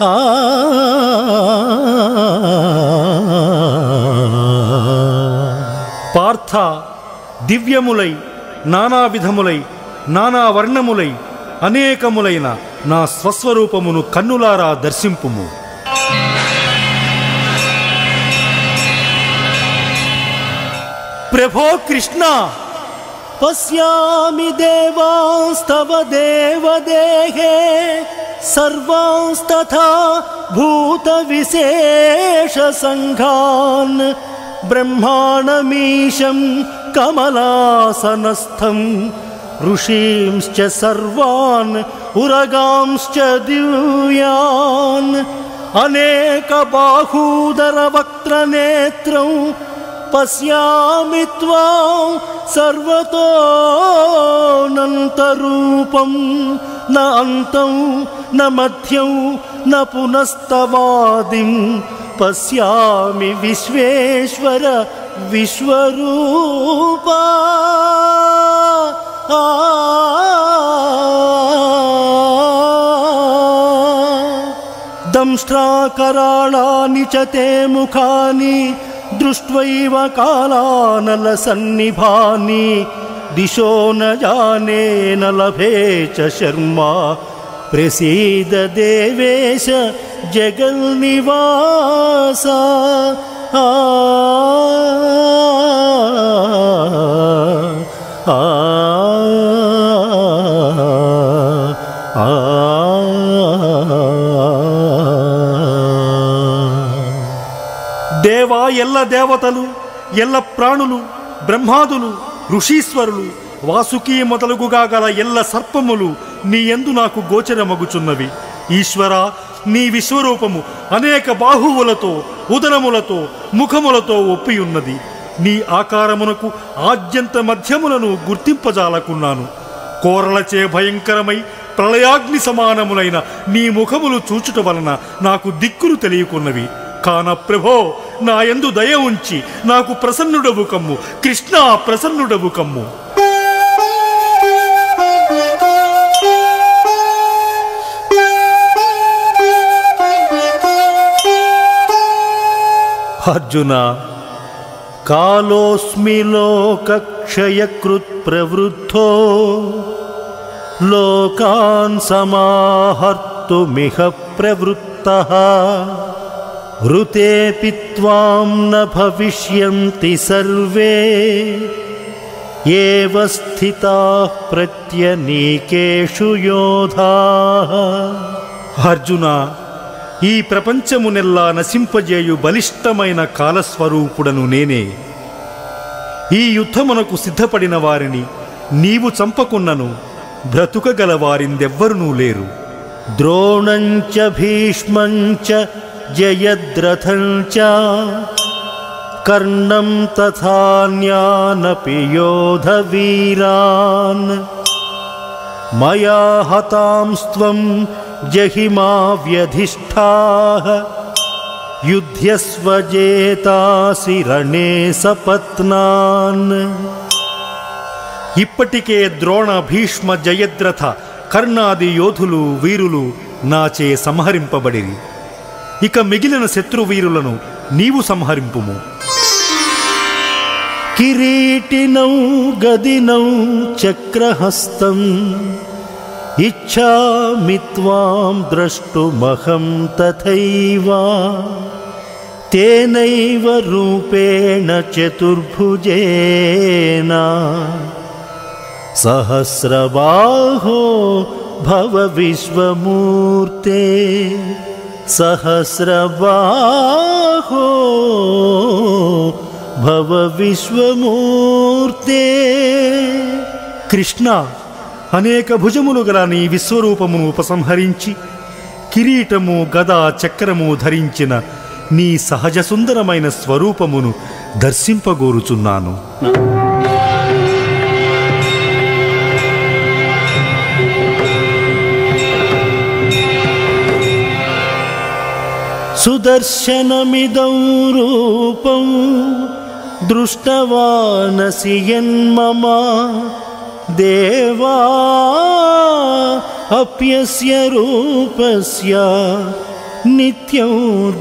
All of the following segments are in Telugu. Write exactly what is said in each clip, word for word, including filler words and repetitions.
ఆ పార్థ, దివ్యములై నానా విధములై నానా వర్ణములై అనేకములైన నా స్వస్వరూపమును కన్నులారా దర్శింపుము. ప్రభో కృష్ణ, పశ్యామి దేవాంస్తవ దేవదేహే సర్వాంస్తథా భూత విశేష సంఘాన్ బ్రహ్మాణమీశం కమలాసనస్థం ఋషీంశ్చ సర్వాన్ ఉరగాంశ్చ దివ్యాన్ అనేక బాహూదర వక్త్రనేత్రం పశ్యామి త్వాం సర్వతోనంతరూపం న అంతం న మధ్యం న పునస్తవాదిం పశ్యామి విశ్వేశ్వర విశ్వరూపా. దంష్ట్రాకరాళాని చ తే ముఖాని దృష్ట్వైవ కాలానలసన్నిభాని దిశో న జానే న లభే చ శర్మా ప్రసీద దేవేశ జగన్నివాస. ఆ ఆ ఆ దేవా, ఎల్ల దేవతలు, ఎల్ల ప్రాణులు, బ్రహ్మాదులు, ఋషీశ్వరులు, వాసుకీ మొదలుగుగా గల ఎల్ల సర్పములు నీ యందు నాకు గోచరమగుచున్నవి. ఈశ్వర, నీ విశ్వరూపము అనేక బాహువులతో, ఉదరములతో, ముఖములతో ఒప్పియున్నది. నీ ఆకారమునకు ఆద్యంత మధ్యములను గుర్తింపజాలకున్నాను. కోరలచే భయంకరమై ప్రళయాగ్ని సమానములైన నీ ముఖములు చూచుట వలన నాకు దిక్కులు తెలియకున్నవి. కాన ప్రభో, నా యందు దయ ఉంచి నాకు ప్రసన్నుడవు కమ్ము. కృష్ణ, ప్రసన్నుడవు కమ్ము. అర్జున, కాలోస్మి లోకక్షయకృత్ ప్రవృద్ధో లోకాన్ సమాహర్తుమిహ ప్రవృత్తః ఋతేపి త్వాం న భవిష్యంతి సర్వే ఏవ స్థితాః ప్రత్యనీకేషు యోధాః. అర్జున, ఈ ప్రపంచమునెల్లా నశింపజేయు బలిష్టమైన కాలస్వరూపుడను నేనే. ఈ యుద్ధమునకు సిద్ధపడిన వారిని నీవు చంపకున్నను బ్రతుకగల వారిందెవ్వరునూ లేరు. ద్రోణంచ భీష్మంచ జయద్రథంచ కర్ణం తథాన్యానపి యోధవీరాన్ మయా హతాంస్త్వం జహిమా వ్యధిష్ఠాః యుధ్యస్వ జేతాసి రణే సపత్నాన్. ఇప్పటికే ద్రోణ, భీష్మ, జయద్రథ, కర్ణాది యోధులు, వీరులు నాచే సంహరింపబడిరి. ఇక మిగిలిన శత్రువీరులను నీవు సంహరింపుము. కిరీటినౌ గదినౌ చక్రహస్తం ఇచ్ఛామి త్వాం ద్రష్టుమహం తథైవ తేనైవ రూపేణ చతుర్భుజేన సహస్రబాహో భవ విశ్వమూర్తే. సహస్రబాహో భవ విశ్వమూర్తే. కృష్ణ, అనేక భుజములు గల నీ విశ్వరూపమును ఉపసంహరించి కిరీటము, గద, చక్రము ధరించిన నీ సహజ సుందరమైన స్వరూపమును దర్శింపగోరుచున్నాను. సుదర్శనమిదం రూపం దృష్టవానసి యన్మమ దేవా అప్యస్య రూపస్య నిత్యం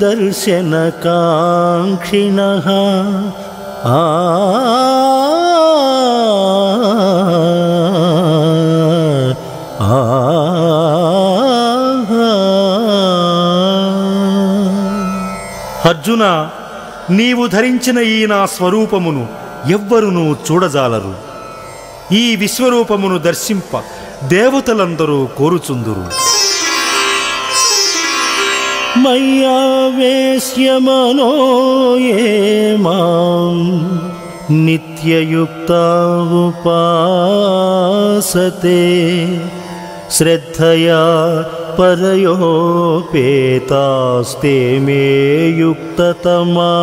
దర్శనకాంక్షిణః ఆ అర్జున, నీవు ధరించిన ఈ నా స్వరూపమును ఎవ్వరునూ చూడజాలరు. ఈ విశ్వరూపమును దర్శింప దేవతలందరూ కోరుచుందురు. మయ్యావేశ్య మనో యే మాం నిత్యయుక్తా ఉపాసతే శ్రద్ధయా పరయోపేతాస్తే మే యుక్తతమా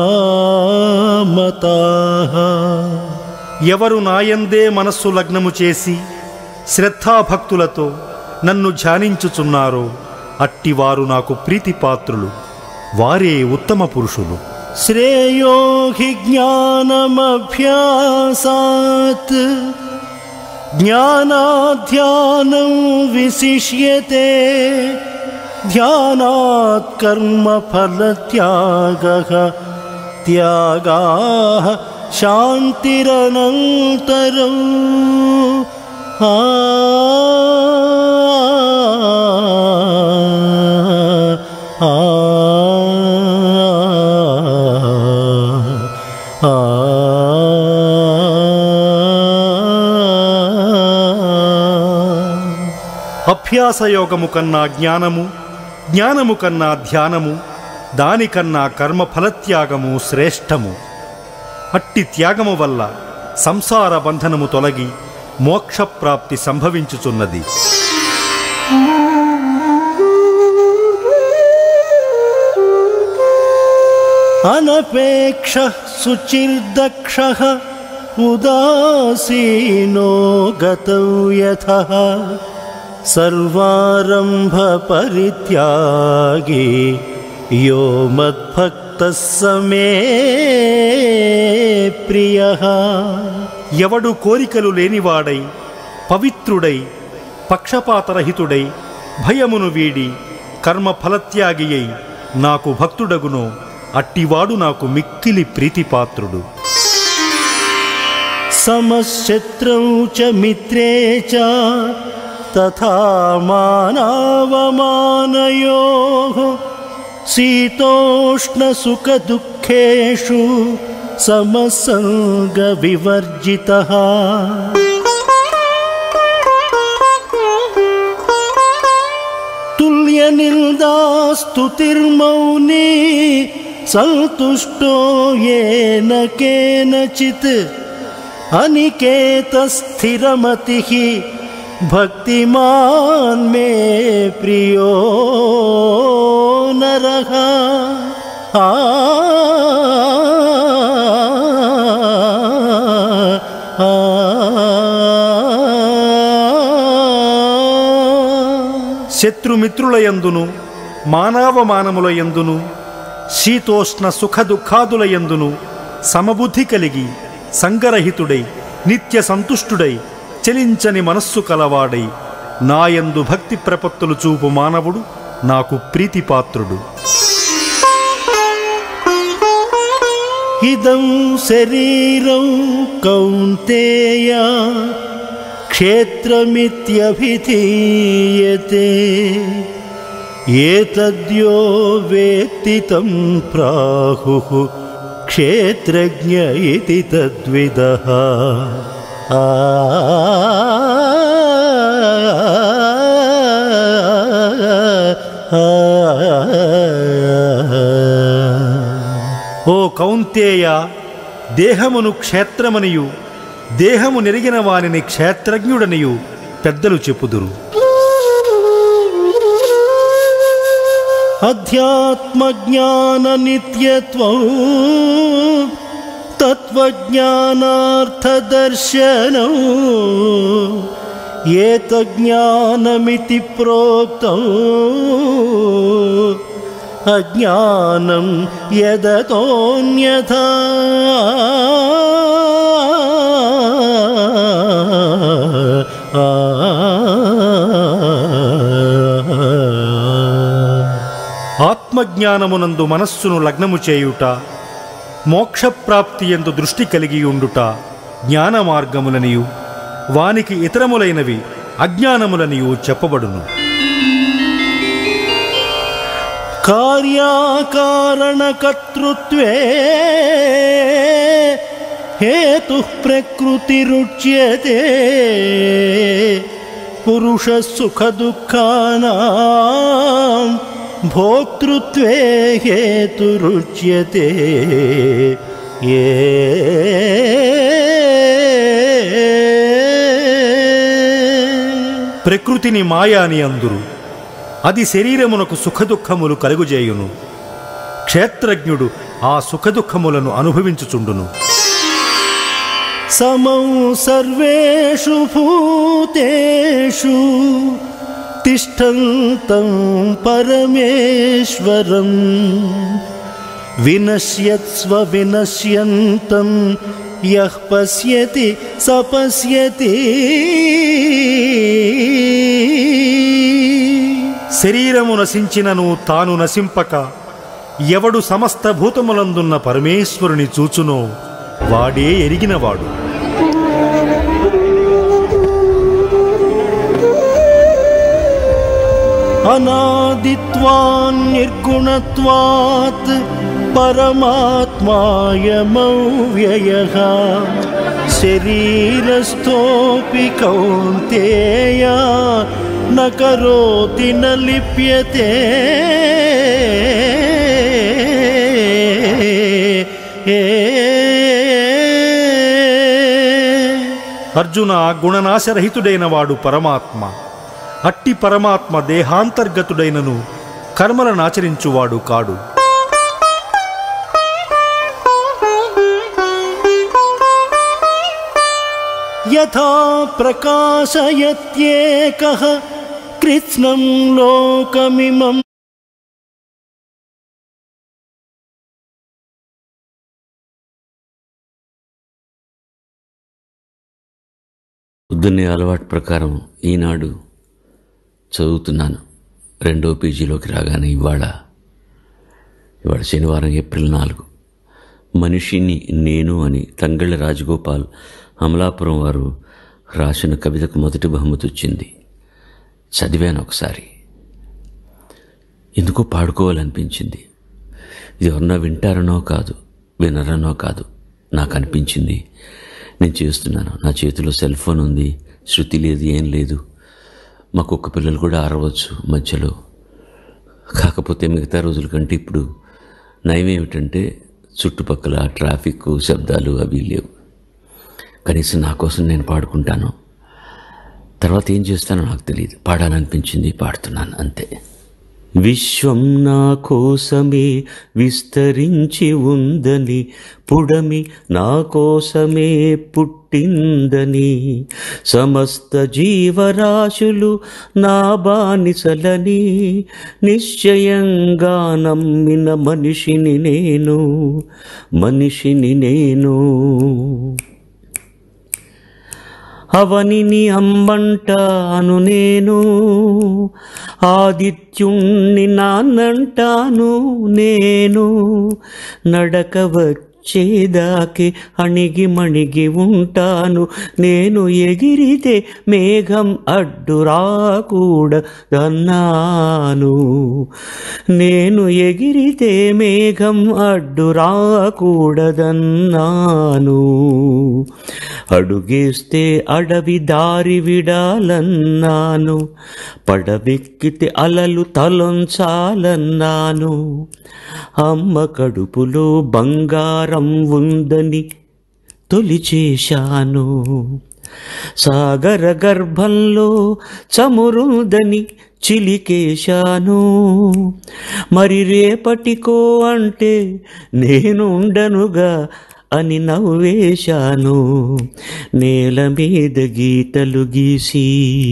మతాః. ఎవరు నాయందే మనస్సు లగ్నము చేసి శ్రద్ధాభక్తులతో నన్ను ధ్యానించుచున్నారో అట్టివారు నాకు ప్రీతిపాత్రులు. వారే ఉత్తమ పురుషులు. శ్రేయో హి జ్ఞానమభ్యాసాత్ జ్ఞానాధ్యానం విశిష్యతే ధ్యానాత్ కర్మఫలత్యాగః త్యాగాః శాంతిరనంతరం. ఆ అభ్యాసయోగము కన్నా జ్ఞానము, జ్ఞానము కన్నా ధ్యానము, దానికన్నా కర్మఫలత్యాగము శ్రేష్టము. అట్టి త్యాగము వల్ల సంసార బంధనము తొలగి మోక్షప్రాప్తి సంభవించుచున్నది. అనపేక్ష శుచిర్దక్ష ఉదాసీనో గతవ్యథః సర్వారంభ పరిత్యాగి యో మద్భక్తః సమే ప్రియః. ఎవడు కోరికలు లేనివాడై పవిత్రుడై పక్షపాతరహితుడై భయమును వీడి కర్మఫలత్యాగి అయి నాకు భక్తుడగునో అట్టివాడు నాకు మిక్కిలి ప్రీతిపాత్రుడు. సమశత్రౌ చ మిత్రే చ తథా మానావమానయోః శీతోష్ణ సుఖ దుఃఖేషు సమసంగ వివర్జితః. తుల్య నిందా స్తుతిర్మౌని సంతుష్టో యేన కేనచిత్ అనికేత స్థిరమతిః భక్తిమాన్ మే ప్రియో నరః. ఆ శత్రుమిత్రులయందును మానవమానములయందును శీతోష్ణ సుఖ దుఃఖాదులయందును సమబుద్ధి కలిగి సంగరహితుడై నిత్య సంతుష్టుడై చలించని మనస్సు కలవాడై నాయందు భక్తి ప్రపత్తులు చూపు మానవుడు నాకు ప్రీతిపాత్రుడు. ఇదం శరీరం కౌంతేయ క్షేత్రమిత్యభిధీయతే ఏతద్యో వేత్తి తం ప్రాహుః క్షేత్రజ్ఞ ఇతి తద్విదః. ఆ ఓ కౌంతేయ, దేహమును క్షేత్రమనియు దేహము నెరిగిన వానిని క్షేత్రజ్ఞుడనియు పెద్దలు చెప్పుదురు. అధ్యాత్మజ్ఞాన నిత్యత్వం తత్వజ్ఞానార్థదర్శనం ఏతజ్ఞానమితి ప్రోక్తం అజ్ఞానం యదతోన్యథా. ఆత్మజ్ఞానమునందు మనస్సును లగ్నము చేయుట, మోక్షప్రాప్తి యందు దృష్టి కలిగి ఉండుట జ్ఞాన మార్గములనియు, వానికి ఇతరములైనవి అజ్ఞానములనియు చెప్పబడును. కార్యాకారణకర్తృత్వే హేతుః ప్రకృతిరుచ్యతే, పురుషः సుఖదుఃఖానాం భోక్తృత్వే హేతురుచ్యతే. ఏ ప్రకృతిని మాయ అని అందురు. అది శరీరమునకు సుఖదుఖములు కలుగుజేయును. క్షేత్రజ్ఞుడు ఆ సుఖదుఖములను అనుభవించుచుండును. సమం సర్వేషు భూతేషు తిష్టంతం పరమేశ్వరం, వినశ్యత్స్వ వినశ్యంతం యః పశ్యతి స పశ్యతి. శరీరము నశించినను తాను నశింపక ఎవడు సమస్త భూతములందున్న పరమేశ్వరుని చూచునో వాడే ఎరిగినవాడు. అనాదిత్వాన్ నిర్గుణత్వాత్ పరమాత్మాయమవ్యయః, శరీరస్థోపి కౌంతేయ న కరోతి న లిప్యతే. అర్జున, గుణనాశరహితుడైన వాడు పరమాత్మ. అట్టి పరమాత్మ దేహాంతర్గతుడైనను కర్మలనాచరించువాడు కాడు. యథా ప్రకాశయత్యేకః కృత్స్నం లోకమిమం. పొద్దున్నే అలవాటు ప్రకారం ఈనాడు చదువుతున్నాను. రెండో పేజీలోకి రాగానే ఇవాళ ఇవాళ శనివారం ఏప్రిల్ నాలుగు మనిషిని నేను అని తంగళ్ళ రాజగోపాల్ అమలాపురం వారు రాసిన కవితకు మొదటి బహుమతి వచ్చింది. చదివాను ఒకసారి, ఎందుకో పాడుకోవాలనిపించింది. ఇది ఎవరన్నా వింటారనో కాదు, వినరనో కాదు, నాకు అనిపించింది. నేను చేస్తున్నాను. నా చేతిలో సెల్ ఫోన్ ఉంది, శృతి లేదు, ఏం లేదు. మా కుక్క పిల్లలు కూడా అరవచ్చు మధ్యలో. కాకపోతే మిగతా రోజుల కంటే ఇప్పుడు నయం ఏమిటంటే చుట్టుపక్కల ట్రాఫిక్ శబ్దాలు అవి లేవు. కనీసం నా కోసం నేను పాడుకుంటాను. తర్వాత ఏం చేస్తానో నాకు తెలియదు. పాడాలనిపించింది, పాడుతున్నాను అంతే. విశ్వం నా కోసమే విస్తరించి ఉందని, పుడమి నా కోసమే పుట్టిందని, సమస్త జీవరాశులు నా బానిసలని నిశ్చయంగా నమ్మిన మనిషిని నేను, మనిషిని నేను. అవనిని అమ్మంటాను నేను, ఆదిత్యుణ్ణి నాన్నంటాను నేను, నడక వచ్చేదాకే అణిగి మణిగి ఉంటాను నేను, ఎగిరితే మేఘం అడ్డు రాకూడదన్నాను, నేను ఎగిరితే మేఘం అడ్డు రాకూడదన్నాను, అడుగేస్తే అడవి దారి విడాలన్నాను, పడవెక్కితే అలలు తలొంచాలన్నాను, అమ్మ కడుపులో బంగారం ఉందని తొలిచేశాను, సాగర గర్భంలో చమురుందని చిలికేశాను, మరి రేపటికో అంటే నేనుండనుగా అని నవ్వేశాను, నేల మీద గీతలు గీసి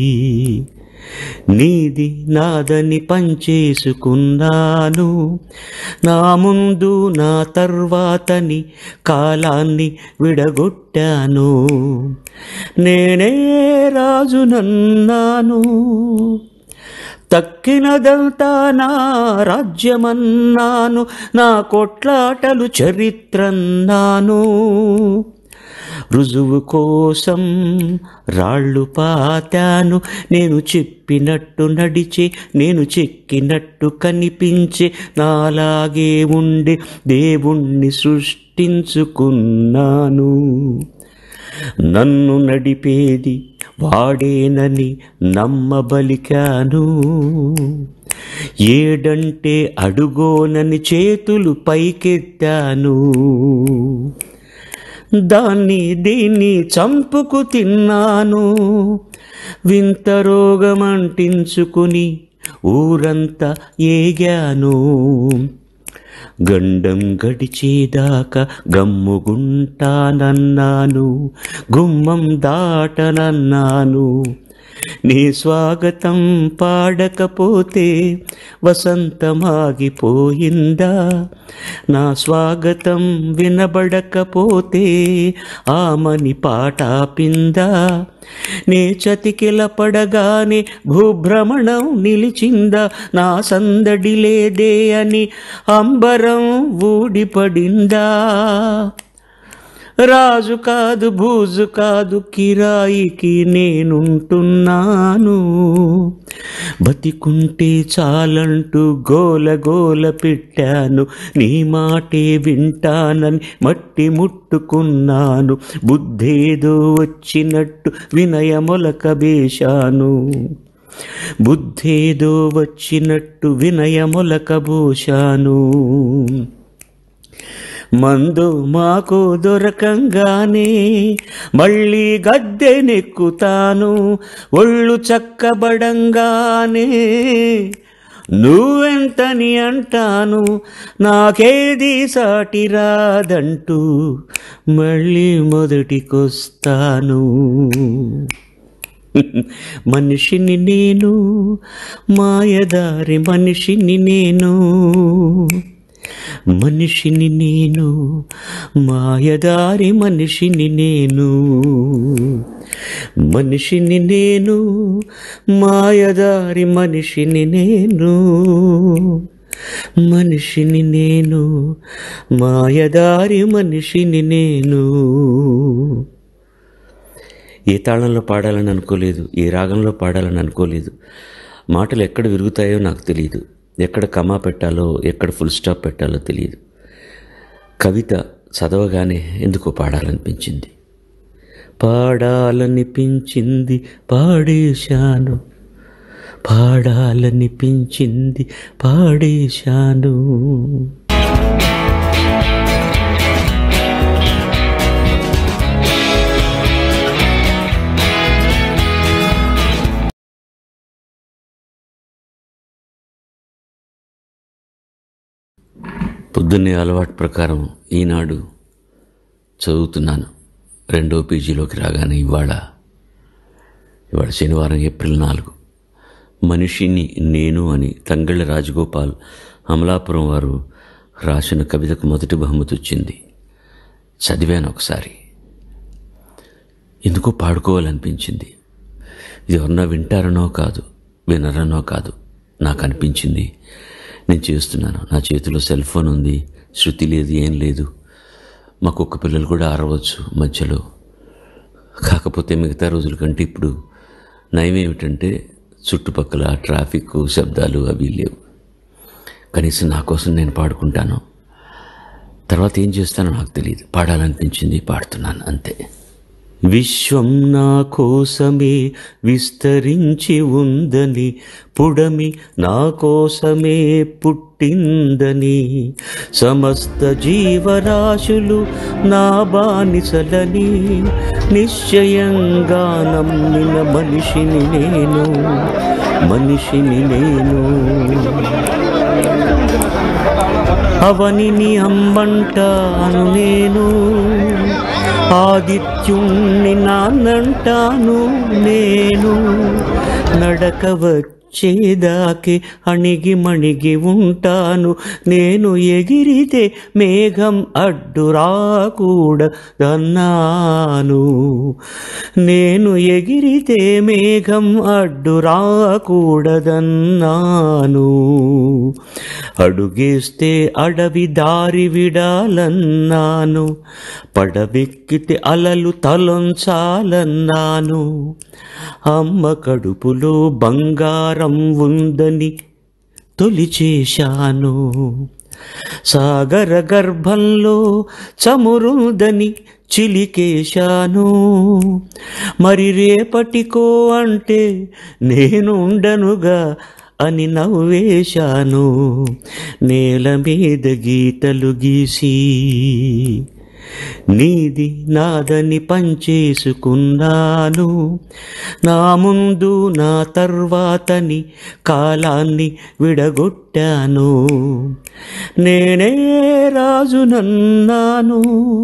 నీది నాదని పంచేసుకున్నాను, నా ముందు నా తర్వాతని కాలాన్ని విడగొట్టాను, నేనే రాజునన్నాను, తక్కినదంతా నా రాజ్యమన్నాను, నా కొట్లాటలు చరిత్రన్నాను. రుజువు కోసం రాళ్ళు పాతాను, నేను చెప్పినట్టు నడిచే, నేను చెక్కినట్టు కనిపించే, నాలాగే ఉండే దేవుణ్ణి సృష్టించుకున్నాను. నన్ను నడిపేది వాడేనని నమ్మబలికాను. ఏడంటే అడుగోనని చేతులు పైకెత్తాను. దాన్ని దీన్ని చంపుకు తిన్నాను. వింత రోగమంటించుకుని ఊరంతా ఏగాను. గండం గడిచేదాకా గమ్ముగుంటానన్నాను, గుమ్మం దాటనన్నాను. నీ స్వాగతం పాడకపోతే వసంతమాగిపోయిందా? నా స్వాగతం వినబడకపోతే ఆమని పాటాపిందా? నే చతికిల పడగానే భూభ్రమణం నిలిచిందా? నా సందడి లేదే అని అంబరం ఊడిపడిందా? రాజు కాదు బూజు కాదు కిరాయికి నేనుంటున్నాను. బతికుంటే చాలంటూ గోల గోల పెట్టాను. నీ మాటే వింటానని మట్టి ముట్టుకున్నాను. బుద్ధేదో వచ్చినట్టు వినయమొలక బేశాను. బుద్ధేదో వచ్చినట్టు వినయమొలక బోశాను. మందు మాకు దొరకంగానే మళ్ళీ గద్దెనెక్కుతాను. ఒళ్ళు చక్కబడంగానే నువ్వెంతని అంటాను. నాకేది సాటి రాదంటూ మళ్ళీ మొదటికొస్తాను. మనిషిని నేను, మాయదారి మనిషిని నేను. మనిషిని నేను, మాయదారి మనిషిని నేను. మనిషిని నేను, మాయదారి మనిషిని నేను. మనిషిని నేను, మాయదారి మనిషిని నేను. ఏ తాళంలో పాడాలని అనుకోలేదు, ఏ రాగంలో పాడాలని అనుకోలేదు. మాటలు ఎక్కడ విరుగుతాయో నాకు తెలియదు. ఎక్కడ కమా పెట్టాలో, ఎక్కడ ఫుల్ స్టాప్ పెట్టాలో తెలియదు. కవిత చదవగానే ఎందుకో పాడాలనిపించింది. పాడాలనిపించింది పాడేశాను, పాడాలనిపించింది పాడేశాను. పొద్దున్నే అలవాటు ప్రకారం ఈనాడు చదువుతున్నాను. రెండో పీజీలోకి రాగానే ఇవాళ ఇవాళ శనివారం ఏప్రిల్ నాలుగు మనిషిని నేను అని తంగళ్ళ రాజగోపాల్ అమలాపురం వారు రాసిన కవితకు మొదటి బహుమతి వచ్చింది. చదివాను ఒకసారి, ఎందుకో పాడుకోవాలనిపించింది. ఇది ఎవరన్నా వింటారనో కాదు, వినరనో కాదు, నాకు అనిపించింది. నేను చేస్తున్నాను. నా చేతిలో సెల్ ఫోన్ ఉంది, శృతి లేదు, ఏం లేదు. మా కుక్క పిల్లలు కూడా అరవచ్చు మధ్యలో. కాకపోతే మిగతా రోజుల కంటే ఇప్పుడు నయం ఏమిటంటే చుట్టుపక్కల ట్రాఫిక్ శబ్దాలు అవి లేవు. కనీసం నా కోసం నేను పాడుకుంటాను. తర్వాత ఏం చేస్తానో నాకు తెలియదు. పాడాలనిపించింది, పాడుతున్నాను అంతే. విశ్వం నా కోసమే విస్తరించి ఉందని, పుడమి నా కోసమే పుట్టిందని, సమస్త జీవరాశులు నా బానిసలని నిశ్చయంగా నమ్మిన మనిషిని నేను, మనిషిని నేను. అవనిని అమ్మంటాను నేను, ఆదిత్యుణ్ణి నాన్నంటాను నేను. నడక వచ్చేదాకే అణిగి మణిగి ఉంటాను. నేను ఎగిరితే మేఘం అడ్డు రాకూడదన్నాను. నేను ఎగిరితే మేఘం అడ్డు రాకూడదన్నాను. అడుగేస్తే అడవి దారి విడాలన్నాను. పడవెక్కితే అలలు తలొంచాలన్నాను. అమ్మ కడుపులో బంగారం ఉందని తొలిచేశాను. సాగర గర్భంలో చమురుందని చిలికేశాను. మరి రేపటికో అంటే నేనుండనుగా అని నవ్వేశాను. నేల మీద గీతలు గీసి నీది నాదని పంచేసుకున్నాను. నా ముందు నా తర్వాతని కాలాన్ని విడగొట్టాను. నేనే రాజునన్నాను.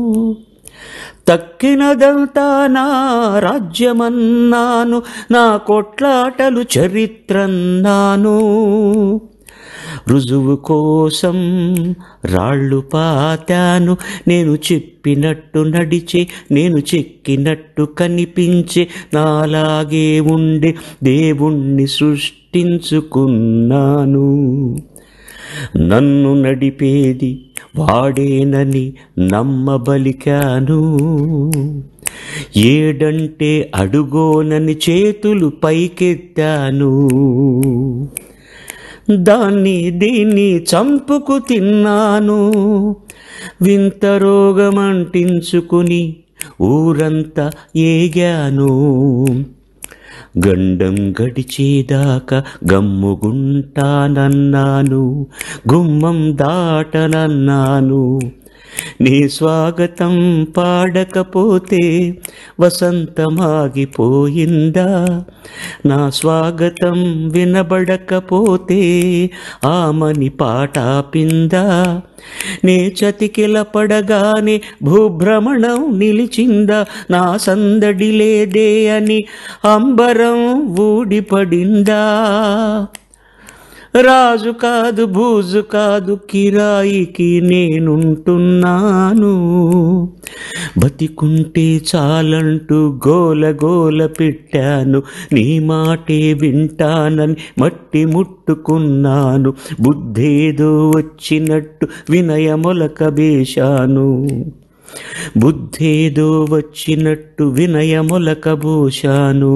తక్కినదంతా నా రాజ్యమన్నాను. నా కొట్లాటలు చరిత్రన్నాను. రుజువు కోసం రాళ్ళు పాతాను. నేను చెప్పినట్టు నడిచే, నేను చెక్కినట్టు కనిపించే, నాలాగే ఉండే దేవుణ్ణి సృష్టించుకున్నాను. నన్ను నడిపేది వాడేనని నమ్మబలికాను. ఏడంటే అడుగోనని చేతులు పైకెత్తాను. దాన్ని దీన్ని చంపుకు తిన్నాను. వింత రోగమంటించుకుని ఊరంతా ఏగాను. గండం గడిచేదాకా గమ్ముగుంటానన్నాను. గుమ్మం దాటనన్నాను. నీ స్వాగతం పాడకపోతే వసంతమాగిపోయిందా? నా స్వాగతం వినబడకపోతే ఆమని పాటాపిందా? నే చతికిల పడగానే భూభ్రమణం నిలిచిందా? నా సందడి లేదే అని అంబరం ఊడిపడిందా? రాజు కాదు బూజు కాదు కిరాయికి నేనుంటున్నాను. బతికుంటే చాలంటూ గోల గోల పెట్టాను. నీ మాటే వింటానని మట్టి ముట్టుకున్నాను. బుద్ధేదో వచ్చినట్టు వినయమొలక బేశాను. బుద్ధేదో వచ్చినట్టు వినయమొలక బోశాను.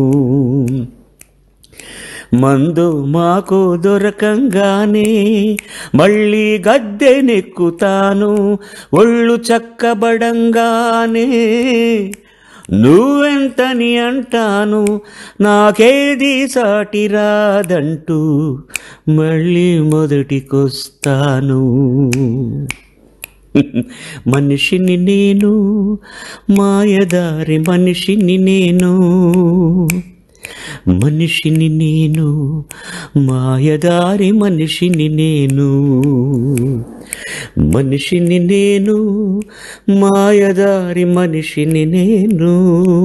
మందు మాకు దొరకంగానే మళ్ళీ గద్దెనెక్కుతాను. ఒళ్ళు చక్కబడంగానే నువ్వెంతని అంటాను. నాకేది సాటి రాదంటూ మళ్ళీ మొదటికొస్తాను. మనిషిని నేను, మాయదారి మనిషిని నేను. మనిషిని నేను, మాయదారి మనిషిని నేను. మనిషిని నేను, మాయదారి మనిషిని నేను.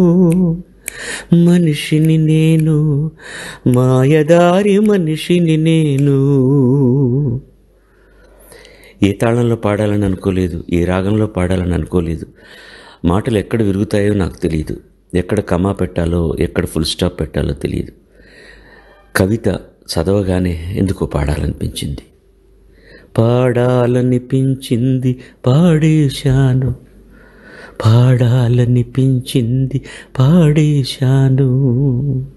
మనిషిని నేను, మాయదారి మనిషిని నేను. ఏ తాళంలో పాడాలని అనుకోలేదు, ఏ రాగంలో పాడాలని అనుకోలేదు. మాటలు ఎక్కడ విరుగుతాయో నాకు తెలియదు. ఎక్కడ కమా పెట్టాలో, ఎక్కడ ఫుల్ స్టాప్ పెట్టాలో తెలియదు. కవిత చదవగానే ఎందుకో పాడాలనిపించింది. పాడాలనిపించింది పాడేశాను. పాడాలనిపించింది పాడేశాను.